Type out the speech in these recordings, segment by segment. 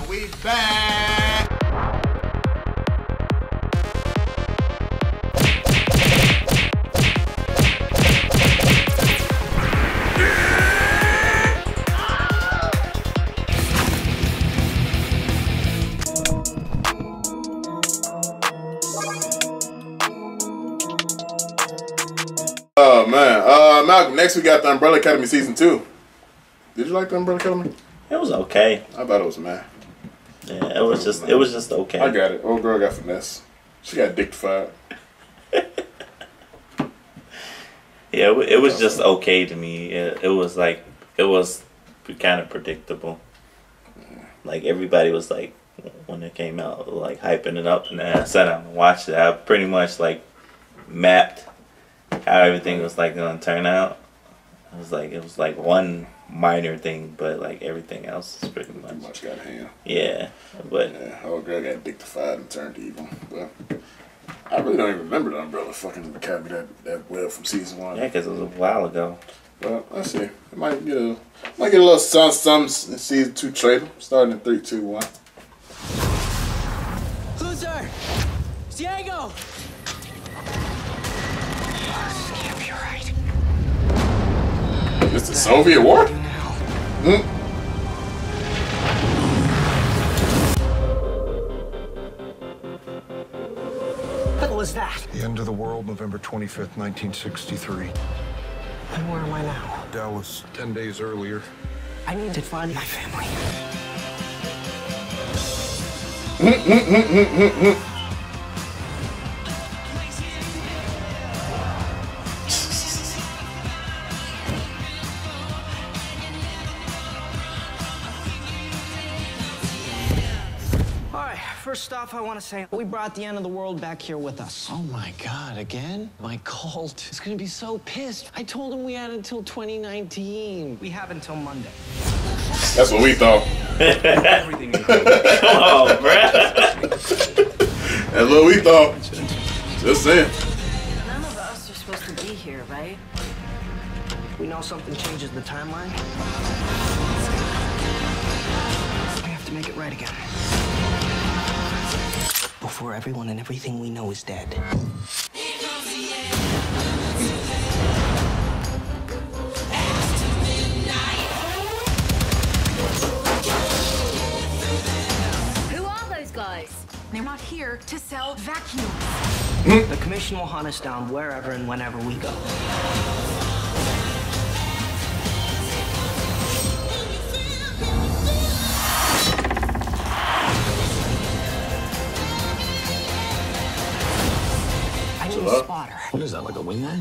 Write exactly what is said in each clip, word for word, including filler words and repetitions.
we back. Oh man, uh, Malcolm. Next we got the Umbrella Academy season two. Did you like the Umbrella Academy? It was okay. I thought it was meh. Yeah, it was just it was just okay. I got it. Old girl got finesse. She got dictified. Yeah, it, it was just okay to me. It, it was like it was kind of predictable. Like everybody was like when it came out, like hyping it up, and then I sat down and watched it. I pretty much like mapped how everything was like gonna turn out. It was like it was like one minor thing, but like everything else is pretty much Pretty much got a hand. Yeah, but yeah, old girl got dictified and turned evil. But I really don't even remember the Umbrella fucking Academy that that well from season one. yeah, because it was a while ago. Well, let's see. It might get a might get a little some some in season two trailer starting in three, two, one. Loser! Diego! It's the Soviet War? Hmm? What was that? The end of the world, November twenty-fifth, nineteen sixty-three. And where am I now? Dallas, ten days earlier. I need to find my family. First off, I want to say we brought the end of the world back here with us. Oh my God, again? My cult is gonna be so pissed. I told him we had until twenty nineteen. We have until Monday. That's what we thought. Everything is Come on, bruh. That's what we thought. Just saying. None of us are supposed to be here, right? We know something changes the timeline. We have to make it right again. Before everyone and everything we know is dead. Who are those guys? They're not here to sell vacuums. The commission will hunt us down wherever and whenever we go. Spotter. What is that, like a wingman?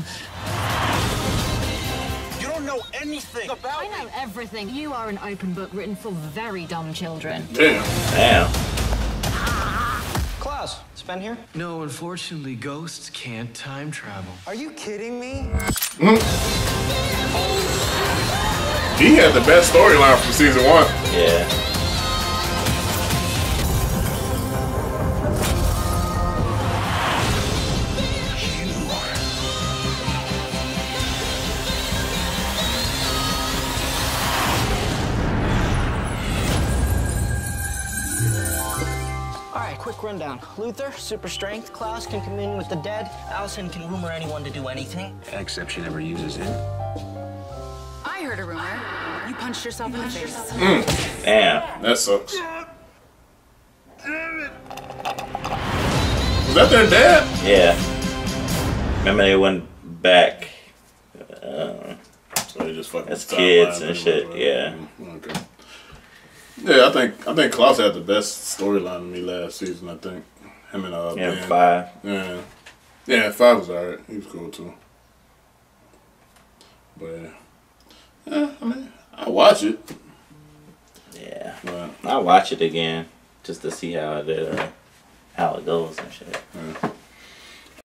You don't know anything about I know everything. You are an open book written for very dumb children. Damn. Damn. Klaus, it's Ben here? No, unfortunately, ghosts can't time travel. Are you kidding me? He had the best storyline from season one. Yeah. Quick rundown. Luther, super strength. Klaus can commune with the dead. Allison can rumor anyone to do anything. Except she never uses it. I heard a rumor. You punched yourself in the face. Mm. Damn. That sucks. Was that their dad? Yeah. Remember they went back uh, So they just fucking as kids and shit. Right? Yeah. Okay. Yeah, I think I think Klaus had the best storyline to me last season. I think him and uh Yeah, Ben. five. Yeah, yeah, five was alright. He was cool too. But yeah, yeah I mean, I watch it. Yeah. But I'll watch it again just to see how it uh, how it goes and shit. yeah.